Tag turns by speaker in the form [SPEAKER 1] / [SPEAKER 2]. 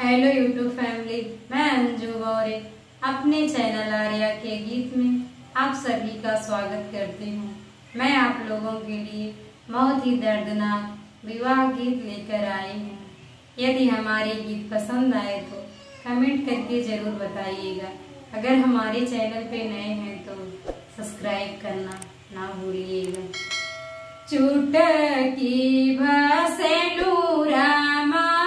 [SPEAKER 1] Hello YouTube family, मैं अंजू गौरे अपने चैनल आर्या के गीत में आप सभी का स्वागत करती हूँ। मैं आप लोगों के लिए बहुत ही दर्दनाक विवाह गीत लेकर आई हूँ। यदि हमारे गीत पसंद आए तो कमेंट करके जरूर बताइएगा। अगर हमारे चैनल पे नए हैं तो सब्सक्राइब करना ना भूलिएगा। चुटकी भसेनु रामा